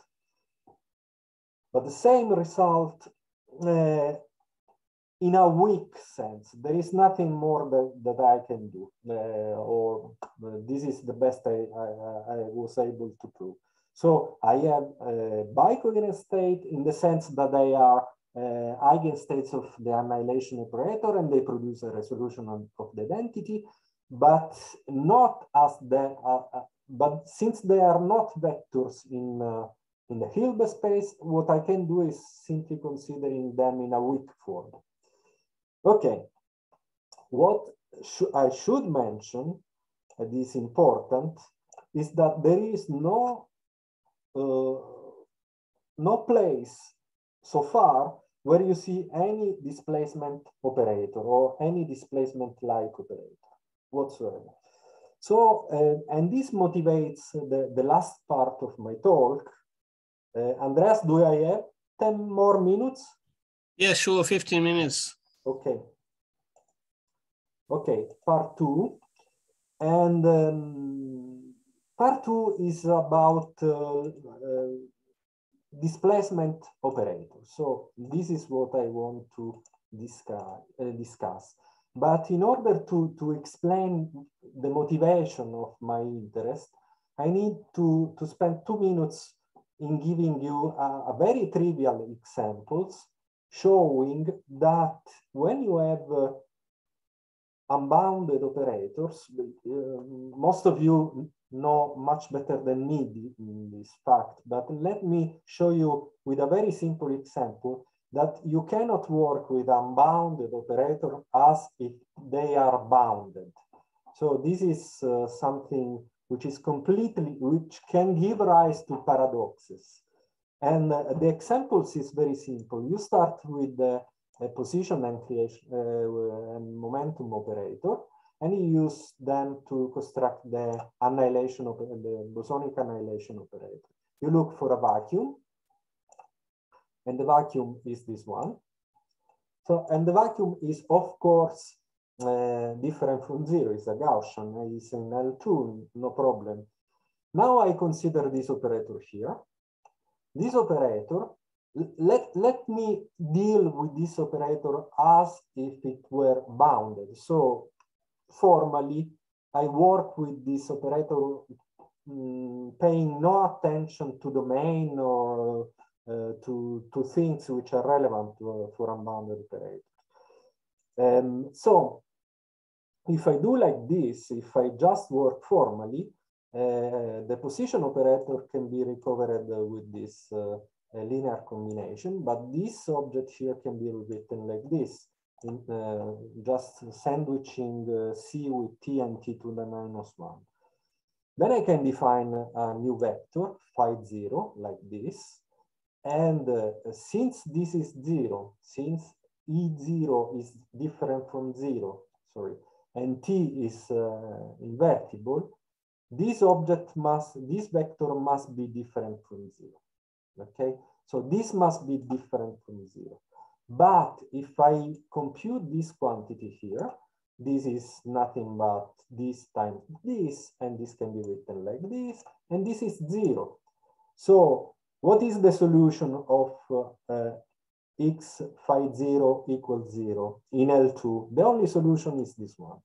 but the same result uh, in a weak sense. There is nothing more that, that I can do, uh, or uh, this is the best I, I, I was able to prove. So I have a bicoherent state in the sense that they are uh, eigenstates of the annihilation operator, and they produce a resolution of, of the identity, but not as the, uh, uh, but since they are not vectors in uh, in the Hilbert space, what I can do is simply considering them in a weak form. Okay, what sh I should mention, that is important, is that there is no uh, no place so far where you see any displacement operator or any displacement-like operator whatsoever. So, uh, and this motivates the, the last part of my talk. Uh, Andreas, do I have ten more minutes? Yeah, sure, fifteen minutes. Okay. Okay, part two. And um, part two is about uh, uh, displacement operators. So this is what I want to discuss. Uh, discuss. But in order to, to explain the motivation of my interest, I need to, to spend two minutes in giving you a, a very trivial examples showing that when you have uh, unbounded operators, uh, most of you know much better than me this fact, but let me show you with a very simple example that you cannot work with unbounded operator as if they are bounded. So this is uh, something which is completely, which can give rise to paradoxes. And uh, the examples is very simple. You start with the a position and creation uh, and momentum operator, and you use them to construct the annihilation of the bosonic annihilation operator. You look for a vacuum, and the vacuum is this one. So, and the vacuum is of course uh, different from zero. It's a Gaussian. It's in L two, no problem. Now I consider this operator here. This operator. Let, let me deal with this operator as if it were bounded. So formally, I work with this operator um, paying no attention to domain or uh, to, to things which are relevant to, for unbounded operators. Um, so if I do like this, if I just work formally, uh, the position operator can be recovered uh, with this uh, a linear combination, but this object here can be rewritten like this, in, uh, just sandwiching uh, C with T and T to the minus one. Then I can define a new vector, phi zero, like this. And uh, since this is zero, since E zero is different from zero, sorry, and T is uh, invertible, this object must, this vector must be different from zero. Okay, so this must be different from zero. But if I compute this quantity here, this is nothing but this times this, and this can be written like this, and this is zero. So what is the solution of uh, uh, x phi zero equals zero in L two? The only solution is this one.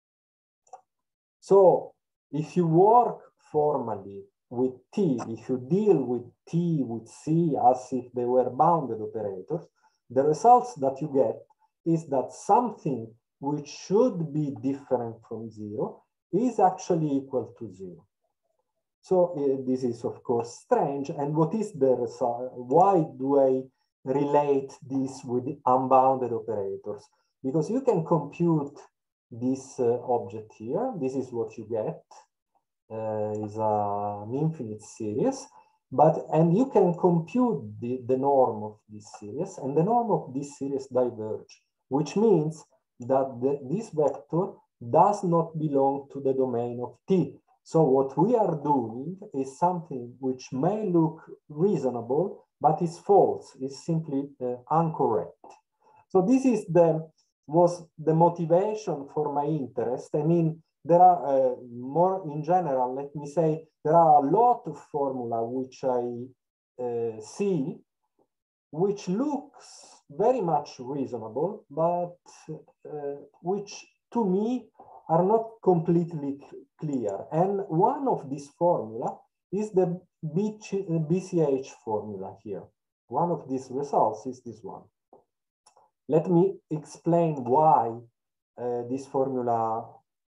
So if you work formally with T, if you deal with T, with C, as if they were bounded operators, the results that you get is that something which should be different from zero is actually equal to zero. So uh, this is, of course, strange. And what is the result? Why do I relate this with unbounded operators? Because you can compute this uh, object here. This is what you get. Uh, is a, an infinite series, but and you can compute the, the norm of this series, and the norm of this series diverge, which means that the, this vector does not belong to the domain of T. So what we are doing is something which may look reasonable, but is false, is simply uh, incorrect. So this is the was the motivation for my interest. I mean, there are uh, more in general, let me say, there are a lot of formula which I uh, see, which looks very much reasonable, but uh, which to me are not completely clear. And one of these formula is the B C H formula here. One of these results is this one. Let me explain why uh, this formula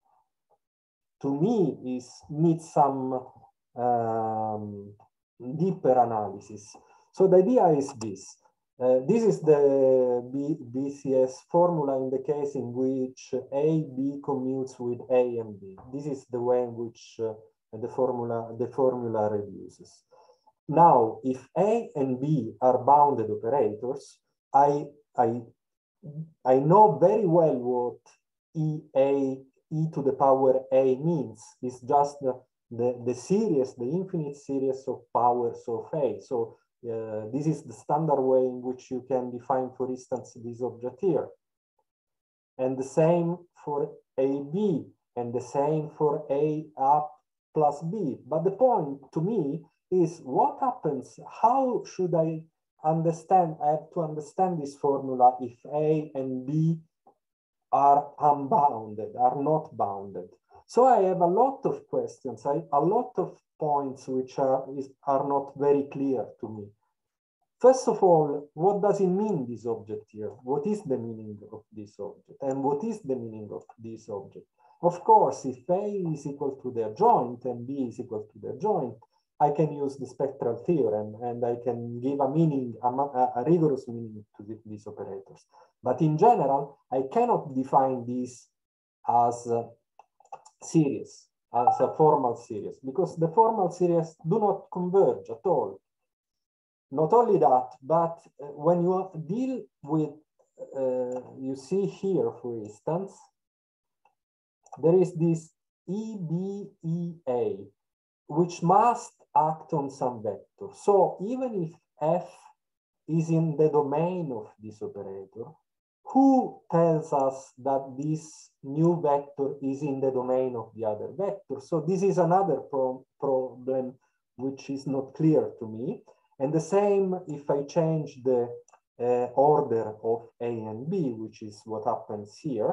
to me is needs some um, deeper analysis. So the idea is this. Uh, this is the B BCS formula in the case in which A, B commutes with A and B. This is the way in which uh, the formula the formula reduces. Now, if A and B are bounded operators, I I I know very well what E A e to the power A means. It's just the, the, the series, the infinite series of powers of A. So uh, this is the standard way in which you can define, for instance, this object here. And the same for A B. and the same for A up plus B. But the point to me is what happens, how should I understand, I have to understand this formula if A and B are unbounded, are not bounded. So I have a lot of questions, I, a lot of points which are, is, are not very clear to me. First of all, what does it mean, this object here? What is the meaning of this object? And what is the meaning of this object? Of course, if A is equal to their joint and B is equal to their joint, I can use the spectral theorem and I can give a meaning, a, a rigorous meaning to the, these operators. But in general, I cannot define this as a series, as a formal series, because the formal series do not converge at all. Not only that, but uh, when you deal with, uh, you see here, for instance, there is this E B E A, which must act on some vector. So even if F is in the domain of this operator, who tells us that this new vector is in the domain of the other vector? So this is another pro problem which is not clear to me. And the same if I change the uh, order of A and B, which is what happens here.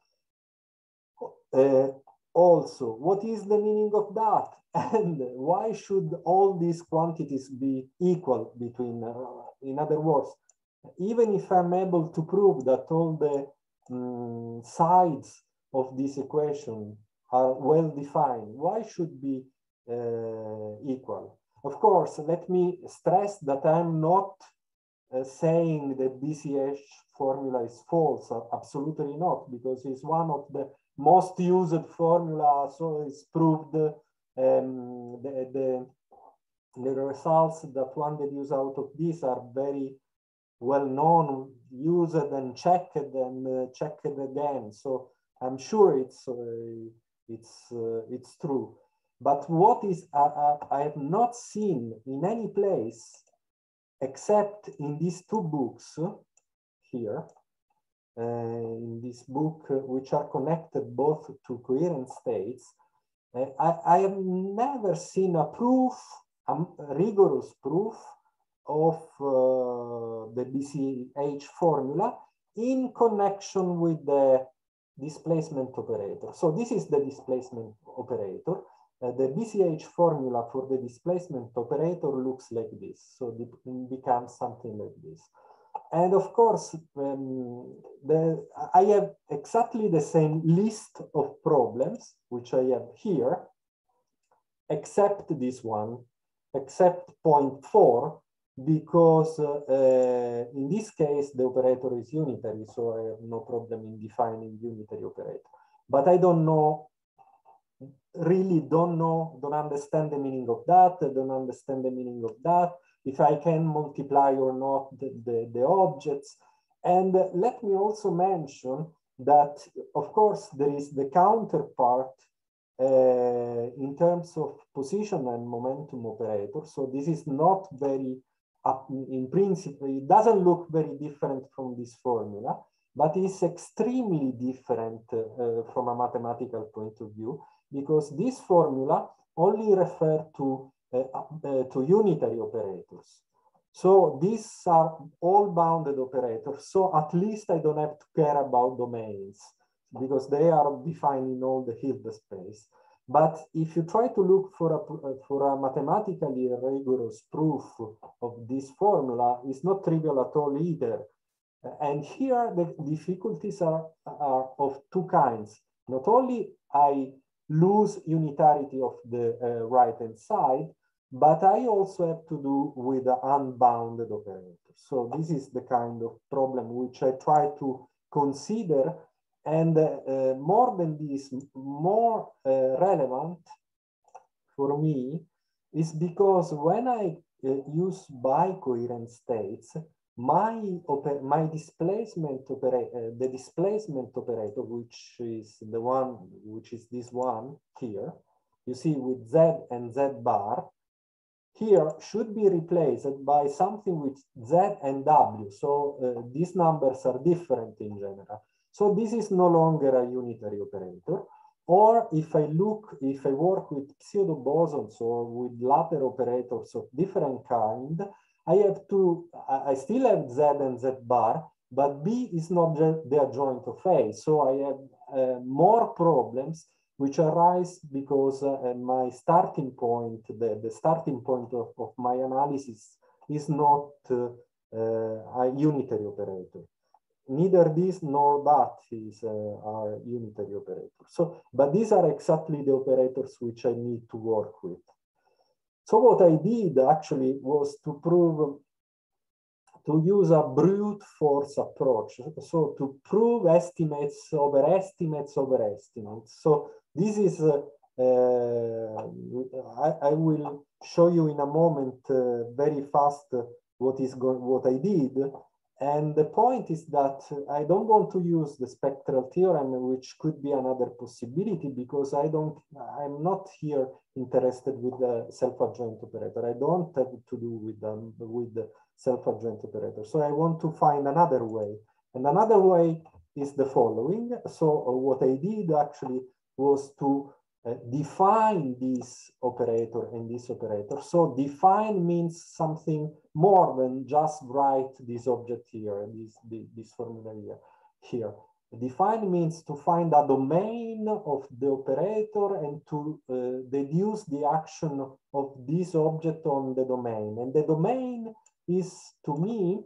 Uh, also, what is the meaning of that? And why should all these quantities be equal between, uh, in other words, even if I'm able to prove that all the um, sides of this equation are well defined, why should be uh, equal? Of course, let me stress that I'm not uh, saying that B C H formula is false, absolutely not, because it's one of the most used formula, so it's proved um, the, the, the results that one deduces out of this are very well known, used and checked and uh, checked again. So I'm sure it's, uh, it's, uh, it's true. But what is, uh, uh, I have not seen in any place, except in these two books here, uh, in this book, uh, which are connected both to coherent states, uh, I, I have never seen a proof, a rigorous proof of uh, the B C H formula in connection with the displacement operator. So this is the displacement operator. Uh, the B C H formula for the displacement operator looks like this. So it becomes something like this. And of course, um, the, I have exactly the same list of problems, which I have here, except this one, except point four, because uh, uh, in this case, the operator is unitary, so I have no problem in defining unitary operator. But I don't know, really don't know, don't understand the meaning of that, don't understand the meaning of that, if I can multiply or not the, the, the objects. And uh, let me also mention that, of course, there is the counterpart uh, in terms of position and momentum operator. So this is not very, uh, in principle, it doesn't look very different from this formula, but it's extremely different uh, from a mathematical point of view, because this formula only refers to Uh, uh, to unitary operators. So these are all bounded operators. So at least I don't have to care about domains, because they are defined in all the Hilbert space. But if you try to look for a, for a mathematically rigorous proof of this formula, it's not trivial at all either. And here the difficulties are, are of two kinds. Not only I lose unitarity of the uh, right-hand side, but I also have to do with the unbounded operator. So this is the kind of problem which I try to consider. And uh, uh, more than this, more uh, relevant for me is because when I uh, use bicoherent states, my my displacement operator, uh, the displacement operator, which is the one, which is this one here, you see with Z and Z bar, here should be replaced by something with Z and W. So uh, these numbers are different in general. So this is no longer a unitary operator. Or if I look, if I work with pseudo bosons or with ladder operators of different kind, I have to, I still have Z and Z bar, but B is not the adjoint of A. So I have uh, more problems which arise because uh, my starting point, the, the starting point of, of my analysis is not uh, uh, a unitary operator. Neither this nor that is uh, are unitary operators. So, but these are exactly the operators which I need to work with. So what I did actually was to prove, to use a brute force approach. So to prove estimates over estimates over estimates. So this is, uh, uh, I, I will show you in a moment uh, very fast uh, what is going, what I did. And the point is that I don't want to use the spectral theorem, which could be another possibility, because I don't, I'm not here interested with the self-adjoint operator. I don't have to do with them, with the self-adjoint operator. So I want to find another way. And another way is the following. So uh, what I did actually was to uh, define this operator and this operator. So define means something more than just write this object here, this, this, this formula here. here. Define means to find a domain of the operator and to uh, deduce the action of this object on the domain. And the domain is, to me,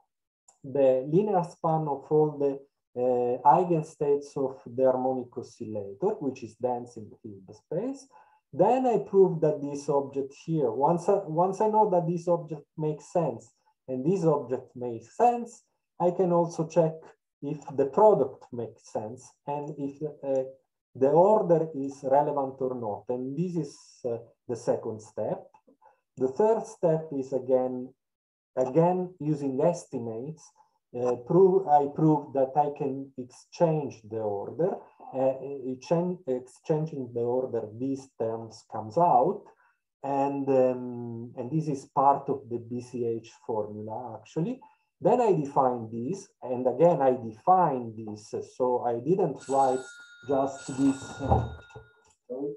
the linear span of all the uh, eigenstates of the harmonic oscillator, which is dense in the Hilbert space. Then I prove that this object here, once I, once I know that this object makes sense and this object makes sense, I can also check if the product makes sense and if uh, the order is relevant or not. And this is uh, the second step. The third step is again, again using estimates. Uh, prove, I prove that I can exchange the order. Uh, exchanging the order, these terms comes out. And, um, and this is part of the B C H formula, actually. Then I define this, and again, I define this. So I didn't write just this. Uh, sorry.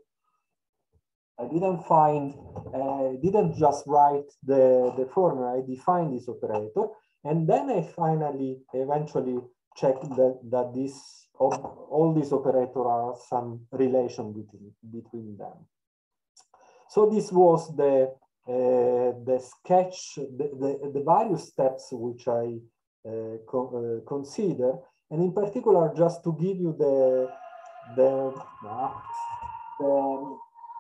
I didn't find, uh, I didn't just write the, the formula, I defined this operator. And then I finally, eventually checked that, that this, all these operators are some relation between, between them. So this was the, uh, the sketch, the, the, the various steps which I uh, co uh, consider. And in particular, just to give you the, the, uh, the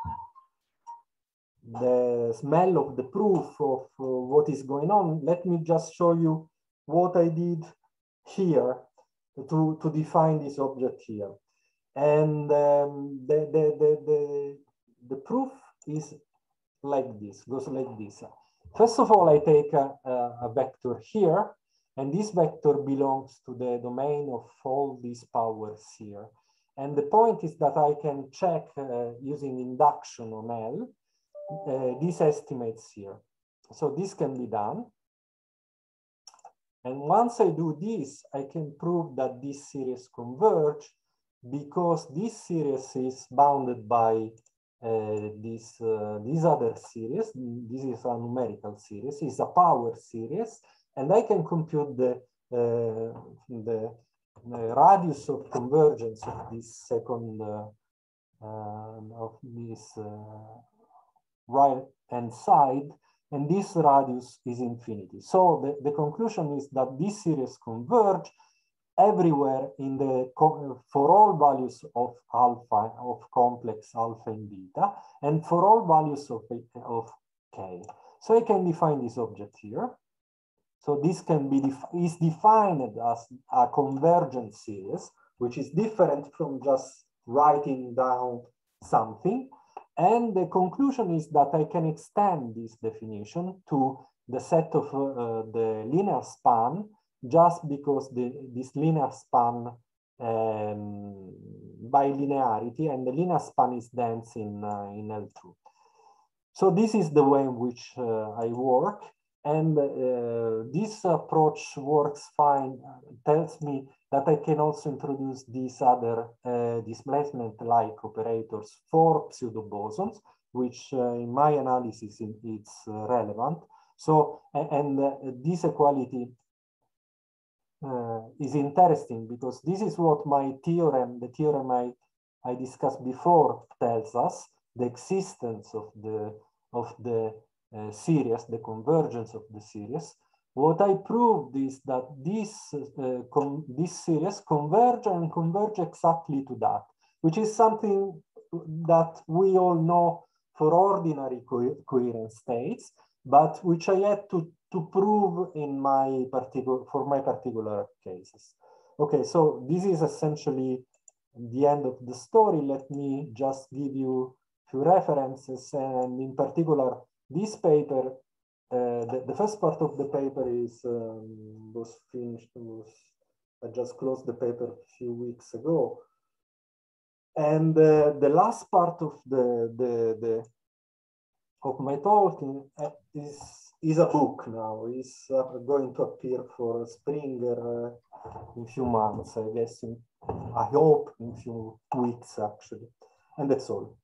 the smell of the proof of uh, what is going on, let me just show you what I did here to, to define this object here. And um, the, the, the, the, the proof is like this, goes like this. First of all, I take a, a vector here, and this vector belongs to the domain of all these powers here. And the point is that I can check uh, using induction on L, Uh, these estimates here. So this can be done. And once I do this, I can prove that this series converge because this series is bounded by uh, this, uh, this other series. This is a numerical series, it's a power series. And I can compute the, uh, the, the radius of convergence of this second, uh, uh, of this uh, right hand side, and this radius is infinity. So the, the conclusion is that this series converge everywhere in the for all values of alpha, of complex alpha and beta, and for all values of, of k. So I can define this object here. So this can be def is defined as a convergent series, which is different from just writing down something. And the conclusion is that I can extend this definition to the set of uh, the linear span, just because the, this linear span um, by linearity, and the linear span is dense in, uh, in L two. So this is the way in which uh, I work. And uh, this approach works fine, tells me that I can also introduce these other uh, displacement-like operators for pseudo-bosons, which uh, in my analysis it's uh, relevant. So, and uh, this equality uh, is interesting because this is what my theorem, the theorem I, I discussed before, tells us, the existence of the, of the uh, series, the convergence of the series. What I proved is that this, uh, this series converge and converge exactly to that, which is something that we all know for ordinary co coherent states, but which I had to, to prove in my particular, for my particular cases. Okay, so this is essentially the end of the story. Let me just give you a few references, and in particular, this paper, uh, the, the first part of the paper is um, was finished, was, I just closed the paper a few weeks ago. And uh, the last part of the, the, the of my talk uh, is is a book now. Is uh, going to appear for Springer uh, in a few months, I guess. In, I hope in a few weeks, actually. And that's all.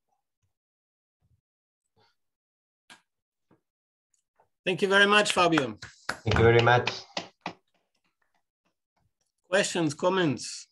Thank you very much, Fabio. Thank you very much. Questions, comments?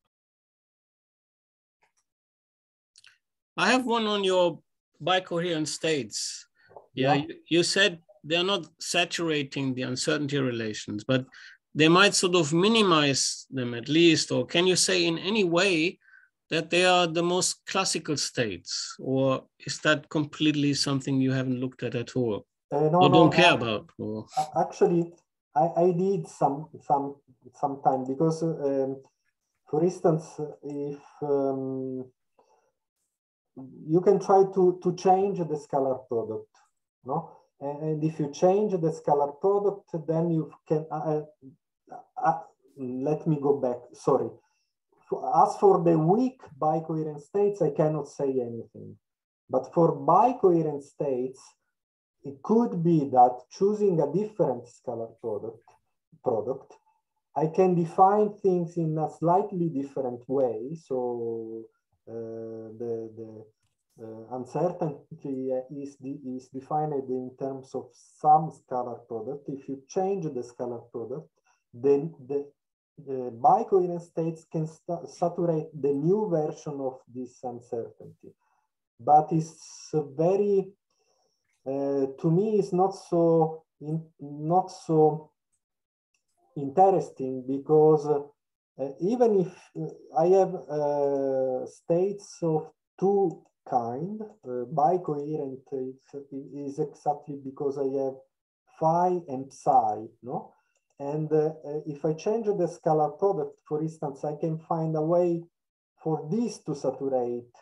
I have one on your bicoherent states. Yeah, yeah. You, you said they're not saturating the uncertainty relations, but they might sort of minimize them at least, or can you say in any way that they are the most classical states, or is that completely something you haven't looked at at all, uh, no, or no, don't care uh, about? Or... Actually, I, I did some some some time because, um, for instance, if um, you can try to to change the scalar product, no, and, and if you change the scalar product, then you can. Uh, uh, let me go back. Sorry. As for the weak bicoherent states, I cannot say anything. But for bicoherent states, it could be that choosing a different scalar product, product, I can define things in a slightly different way. So uh, the, the uh, uncertainty is, de is defined in terms of some scalar product. If you change the scalar product, then the The bicoherent states can saturate the new version of this uncertainty, but it's very, uh, to me, it's not so in, not so interesting because uh, even if I have uh, states of two kind, uh, bicoherent is exactly because I have phi and psi, no? And uh, if I change the scalar product, for instance, I can find a way for this to saturate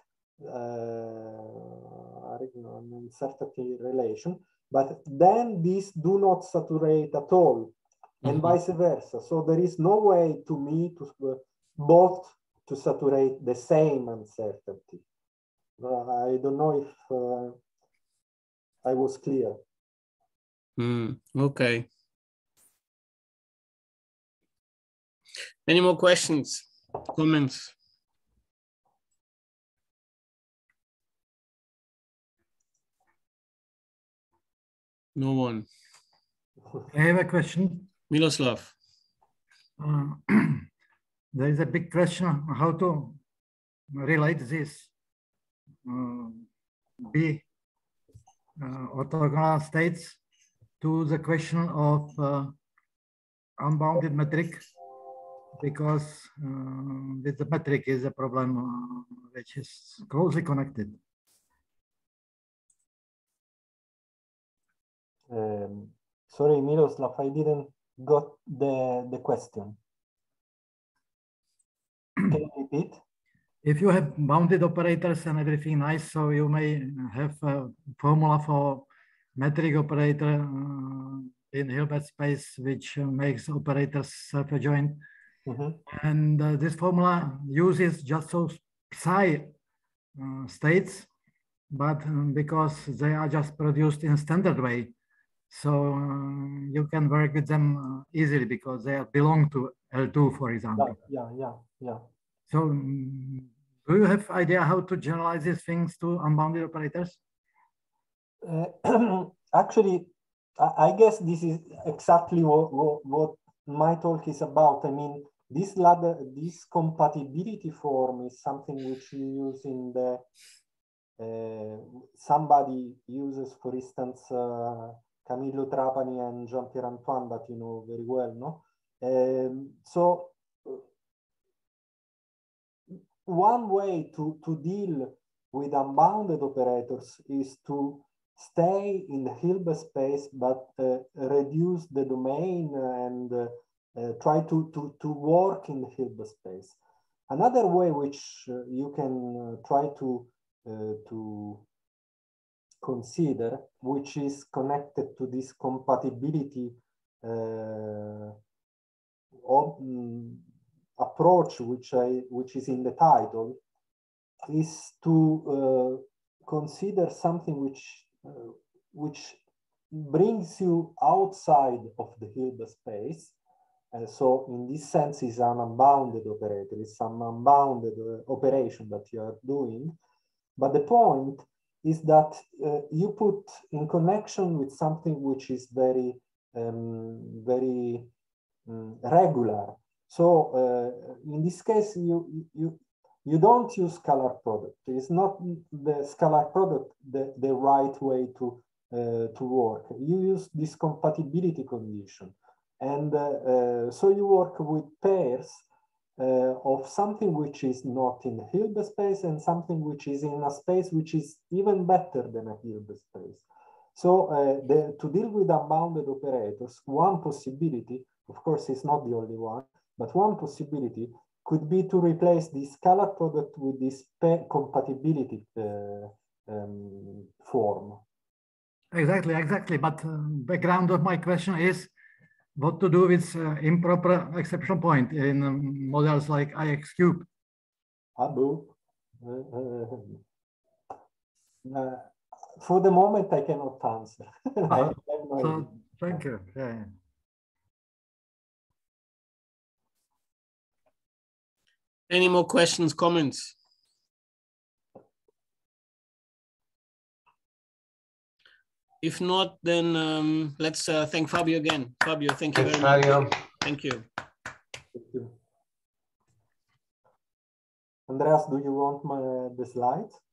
uh, an uncertainty relation, but then these do not saturate at all, and mm-hmm. vice versa. So there is no way to me to uh, both to saturate the same uncertainty. Uh, I don't know if uh, I was clear. Mm, okay. Any more questions, comments? No one. I have a question. Miloslav. Uh, there is a big question on how to relate this uh, B uh, orthogonal states to the question of uh, unbounded metric, because uh, with the metric is a problem uh, which is closely connected. Um, sorry, Miroslav, I didn't got the, the question. Can you repeat? If you have bounded operators and everything nice, so you may have a formula for metric operator uh, in Hilbert space, which uh, makes operators self-adjoint. Mm-hmm. And uh, this formula uses just those psi uh, states, but um, because they are just produced in standard way, so uh, you can work with them uh, easily because they belong to L two, for example. Yeah, yeah, yeah. yeah. So um, do you have idea how to generalize these things to unbounded operators? Uh, actually, I, I guess this is exactly what, what, what my talk is about. I mean, this ladder, this compatibility form is something which you use in the, uh, somebody uses, for instance, uh, Camillo Trapani and Jean-Pierre Antoine, that you know very well, no? Um, so one way to, to deal with unbounded operators is to stay in the Hilbert space, but uh, reduce the domain and uh, uh, try to, to, to work in the Hilbert space. Another way which uh, you can uh, try to, uh, to consider, which is connected to this compatibility uh, of, um, approach, which I which is in the title, is to uh, consider something which uh, which brings you outside of the Hilbert space. Uh, so in this sense, is an unbounded operator. It's some unbounded uh, operation that you are doing. But the point is that uh, you put in connection with something which is very, um, very um, regular. So uh, in this case, you, you, you don't use scalar product. It's not the scalar product the, the right way to, uh, to work. You use this compatibility condition. And uh, uh, so you work with pairs uh, of something which is not in the Hilbert space and something which is in a space which is even better than a Hilbert space. So uh, the, to deal with unbounded operators, one possibility, of course, it's not the only one, but one possibility could be to replace the scalar product with this pair compatibility uh, um, form. Exactly, exactly. But uh, background of my question is what to do with uh, improper exception point in um, models like I X cube. Abu. Uh, uh, uh, for the moment, I cannot answer. I have no so, idea. thank you. Yeah. Any more questions, comments? If not, then um, let's uh, thank Fabio again. Fabio, thank you Thanks, very Fabio. much. Thank you. Thank you. Andreas, do you want my, the slides?